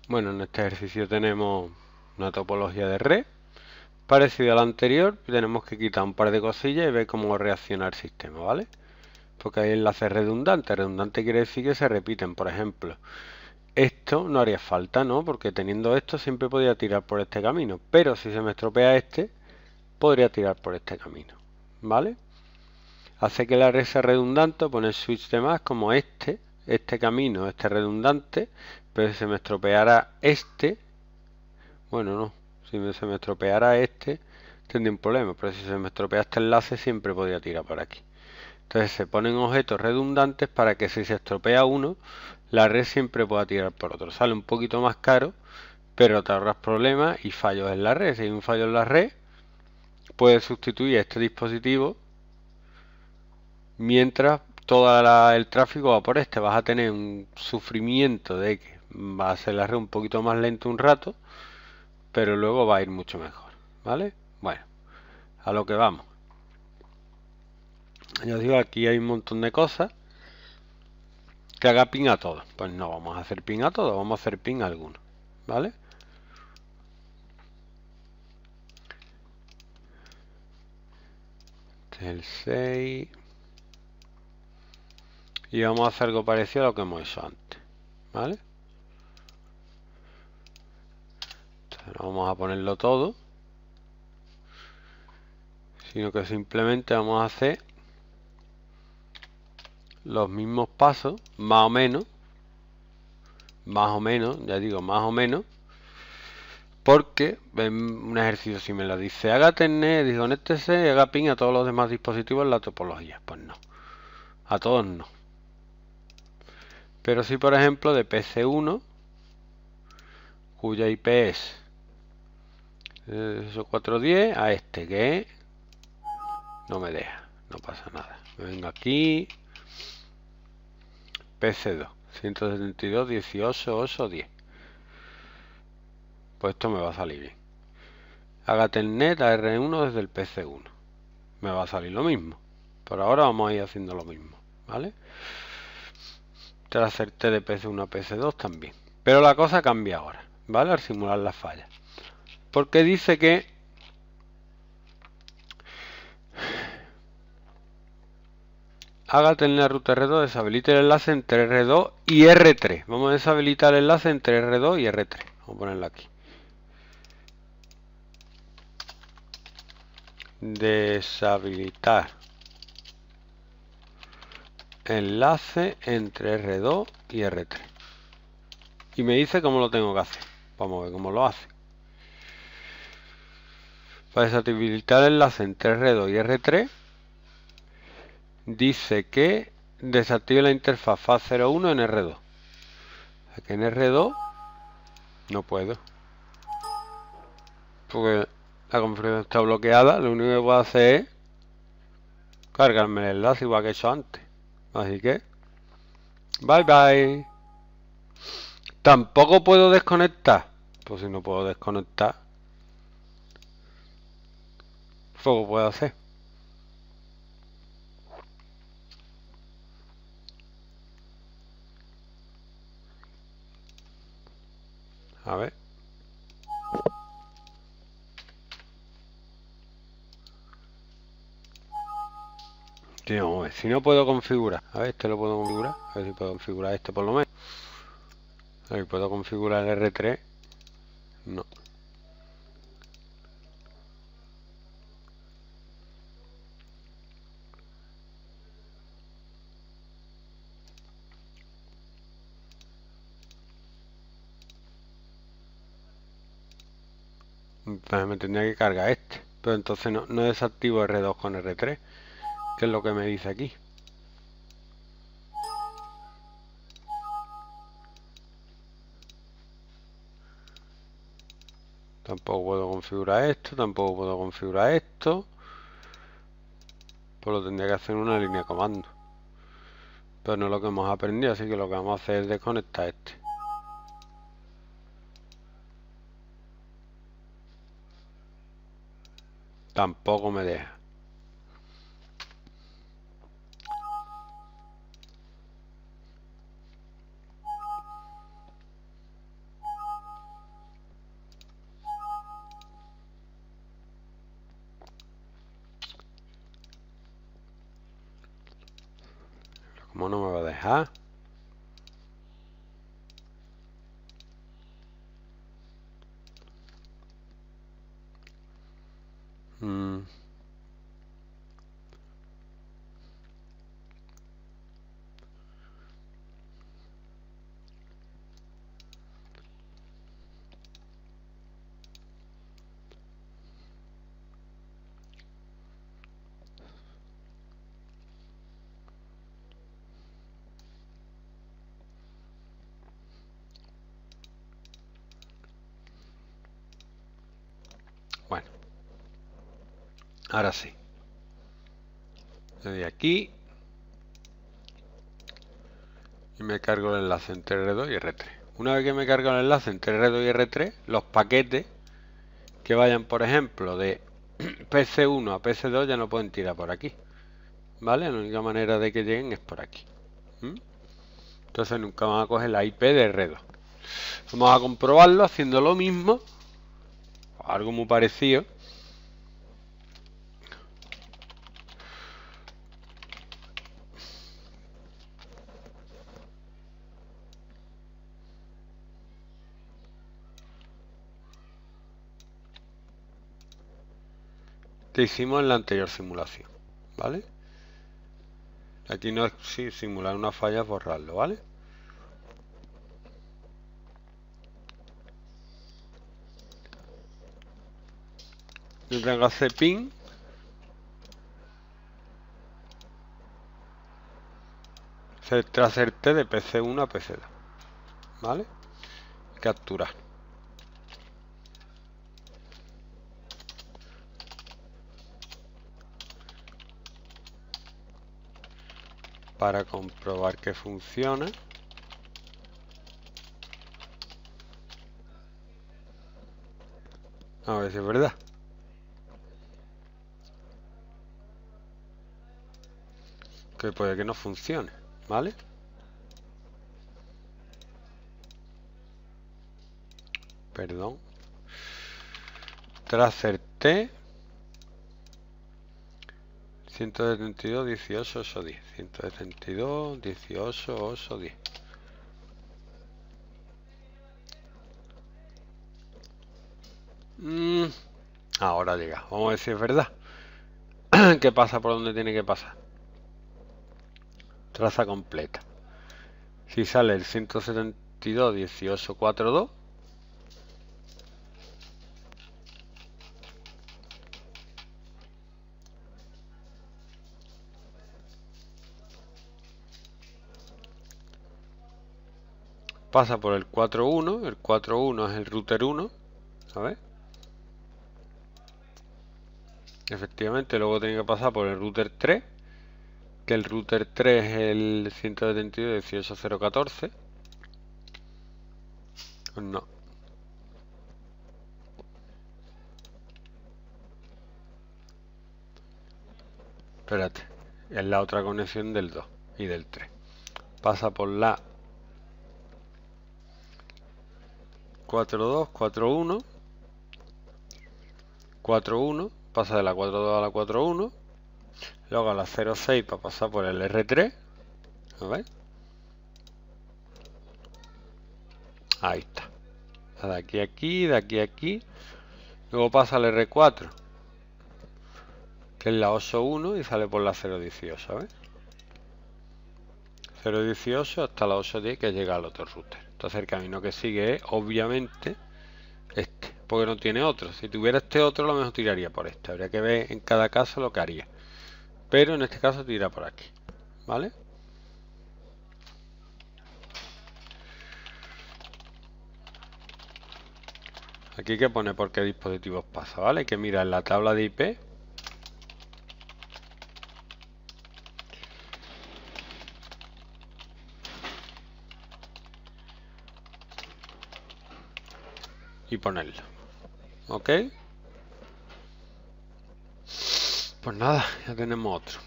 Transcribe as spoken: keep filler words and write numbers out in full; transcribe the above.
Bueno, en este ejercicio tenemos una topología de red parecida a la anterior. Tenemos que quitar un par de cosillas y ver cómo reacciona el sistema, ¿vale? Porque hay enlaces redundantes. Redundante quiere decir que se repiten. Por ejemplo, esto no haría falta, ¿no? Porque teniendo esto siempre podría tirar por este camino. Pero si se me estropea este, podría tirar por este camino, ¿vale? Hace que la red sea redundante, poner switch de más como este, este camino, este redundante, pero si se me estropeara este, bueno, no, si me, se me estropeara este, tendría un problema, pero si se me estropea este enlace, siempre podría tirar por aquí. Entonces se ponen objetos redundantes para que si se estropea uno, la red siempre pueda tirar por otro. Sale un poquito más caro, pero te ahorras problemas y fallos en la red. Si hay un fallo en la red, puedes sustituir este dispositivo mientras todo el tráfico va por este. Vas a tener un sufrimiento de que va a ser la red un poquito más lento un rato, pero luego va a ir mucho mejor, ¿vale? Bueno, a lo que vamos. Yo os digo, aquí hay un montón de cosas que haga ping a todos. Pues no vamos a hacer ping a todos, vamos a hacer ping a algunos, ¿vale? Este es el seis. Y vamos a hacer algo parecido a lo que hemos hecho antes, ¿vale? Entonces no vamos a ponerlo todo, sino que simplemente vamos a hacer los mismos pasos, más o menos, más o menos, ya digo, más o menos, porque en un ejercicio si me lo dice, haga terned, desconéctese y haga ping a todos los demás dispositivos en la topología. Pues no, a todos no. Pero sí, por ejemplo, de P C uno, cuya I P es cuatrocientos diez, a este que no me deja, no pasa nada. Me vengo aquí, P C dos, ciento setenta y dos, dieciocho, ocho, diez. Pues esto me va a salir bien. Haga telnet a R uno desde el P C uno. Me va a salir lo mismo. Por ahora vamos a ir haciendo lo mismo, ¿vale? Tras hacer T de P C uno a P C dos también. Pero la cosa cambia ahora, ¿vale? Al simular las fallas. Porque dice que haga telnet root R dos, deshabilite el enlace entre R dos y R tres. Vamos a deshabilitar el enlace entre R dos y R tres. Vamos a ponerlo aquí. Deshabilitar enlace entre R dos y R tres. Y me dice cómo lo tengo que hacer. Vamos a ver cómo lo hace. Para deshabilitar el enlace entre R dos y R tres, dice que desactive la interfaz F A C cero uno en R dos. Aquí en R dos no puedo, porque la configuración está bloqueada. Lo único que puedo hacer es cargarme el enlace igual que he hecho antes. Así que bye bye. Tampoco puedo desconectar. Pues si no puedo desconectar, poco puedo hacer. A ver. Sí, vamos a ver. Si no puedo configurar. A ver, este lo puedo configurar. A ver si puedo configurar este por lo menos. A ver, puedo configurar el R tres. No. Entonces me tendría que cargar este. Pero entonces no, no desactivo R dos con R tres. Que es lo que me dice aquí. Tampoco puedo configurar esto. Tampoco puedo configurar esto. Pues lo tendría que hacer en una línea de comando. Pero no es lo que hemos aprendido. Así que lo que vamos a hacer es desconectar este. Tampoco me deja. dejar. Mm. Bueno, ahora sí. Le doy aquí y me cargo el enlace entre R dos y R tres. Una vez que me cargo el enlace entre R dos y R tres, los paquetes que vayan, por ejemplo, de P C uno a P C dos ya no pueden tirar por aquí, ¿vale? La única manera de que lleguen es por aquí. ¿Mm? Entonces nunca van a coger la I P de R dos. Vamos a comprobarlo haciendo lo mismo, algo muy parecido. Que hicimos en la anterior simulación, ¿vale? Aquí no es sí, simular una falla, borrarlo, ¿vale? Yo tengo que hacer ping tras el T de P C uno a P C dos, ¿vale? Capturar. Para comprobar que funciona. A ver si es verdad. Que puede que no funcione, ¿vale? Perdón. Tracer T ciento setenta y dos, dieciocho, ocho, diez. ciento setenta y dos, dieciocho, ocho, diez. Mm, ahora llega. Vamos a ver si es verdad. ¿Qué pasa por donde tiene que pasar? Traza completa. Si sale el ciento setenta y dos, dieciocho, cuarenta y dos. Pasa por el cuatro uno. El cuatro uno es el router uno. A ver. Efectivamente, luego tiene que pasar por el router tres. Que el router tres es el ciento setenta y dos, dieciocho, cero, catorce. Pues no. Espérate. Es la otra conexión del dos y del tres. Pasa por la cuatro dos, cuatro uno. cuatro uno. Pasa de la cuatro dos a la cuatro uno. Luego a la cero seis para pasar por el R tres. A ver. Ahí está. De aquí a aquí, de aquí a aquí. Luego pasa al R cuatro, que es la ocho uno, y sale por la cero dieciocho, ¿ves? cero dieciocho hasta la ocho diez, que llega al otro router. Entonces el camino que sigue es, obviamente, este, porque no tiene otro. Si tuviera este otro, a lo mejor tiraría por este. Habría que ver en cada caso lo que haría. Pero en este caso tira por aquí, ¿vale? Aquí hay que poner por qué dispositivos pasa, ¿vale? Hay que mirar la tabla de I P. Y ponerlo. ¿Ok? Pues nada, ya tenemos otro.